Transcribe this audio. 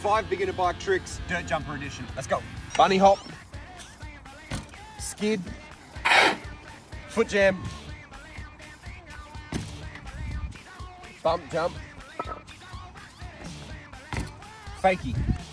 5 beginner bike tricks. Dirt jumper edition. Let's go. Bunny hop. Skid. Foot jam. Bump jump. Fakie.